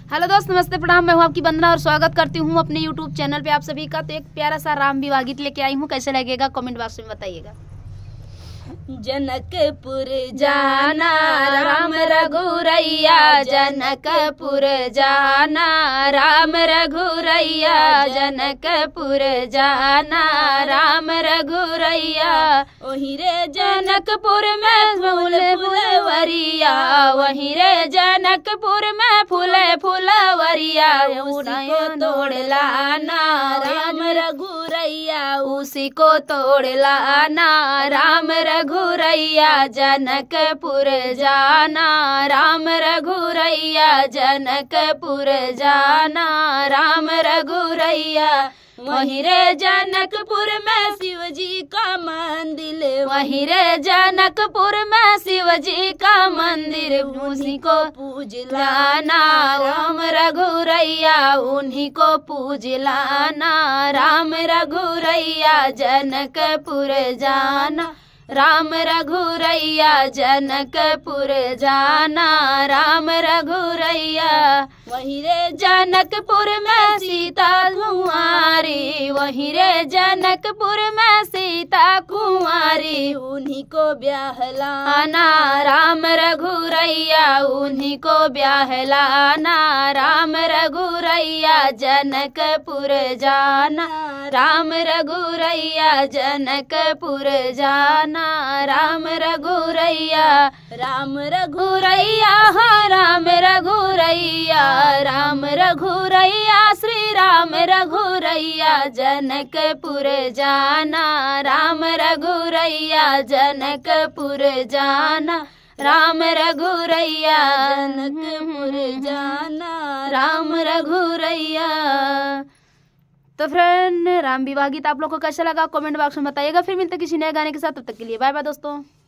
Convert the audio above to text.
Hello दोस्त, नमस्ते, प्रणाम। मैं हूं आपकी वंदना और स्वागत करती हूं अपने यूट्यूब चैनल पे आप सभी का। तो एक प्यारा सा राम विवाह गीत लेके आई हूं, कैसे लगेगा कमेंट बॉक्स में बताइएगा। जनकपुर जाना राम रघुरैया, जनकपुर जाना राम रघुरैया, जनकपुर जाना राम रघुरैया। वहीं रे जनकपुर में फूल फुलवरिया, वहीं रे जनकपुर में फूल फुलवरिया। उसी को तोड़ लाना राम रघुरैया, उसी को तोड़ लाना राम रघुरैया, जनकपुर जाना राम रघुरैया, जनकपुर जाना राम रघुरैया। वहीं रे जनकपुर में शिव जी का मंदिर, वहीं रे जनकपुर में शिव जी का मंदिर। उन्हीं को पूज लाना राम रघुरैया, उन्हीं को पूज लाना राम रघुरैया, जनकपुर जाना राम रघुरैया, जनकपुर जाना राम रघुरैया। वहीं रे जनकपुर में सीता कुंवारी, वहीं रे जनकपुर में सीता कुंवारी। उन्हीं को ब्याह लाना राम रघुरैया, उन्हीं को ब्याह लाना राम रघुरैया, जनकपुर जाना राम रघुरैया, जनकपुर जाना राम रघुरैया। राम रघुरैया हाँ राम रघुरैया, राम रघुरैया, श्री राम रघुरैया, जनकपुर जाना राम रघुरैया, जनकपुर जाना राम रघुरैया, जनकपुर जाना राम रघुरैया। तो फ्रेंड, राम विवाह गीत आप लोग को कैसा लगा कमेंट बॉक्स में बताइएगा। फिर मिलते किसी नए गाने के साथ, तब तक के लिए बाय बाय दोस्तों।